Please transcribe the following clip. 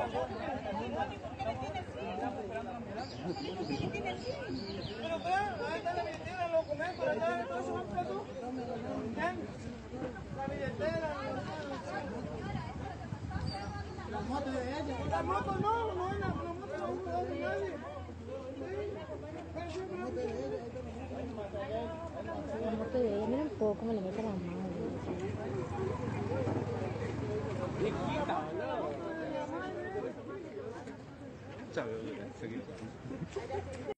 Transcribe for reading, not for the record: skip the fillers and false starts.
Pero claro, ahí está la billetera, los documentos, la llave, todo eso va preso. La billetera, la moto de ella. La moto no es la moto, no es de nadie. La moto de ella, mira un poco cómo le mete la mano. Ciao, seguite.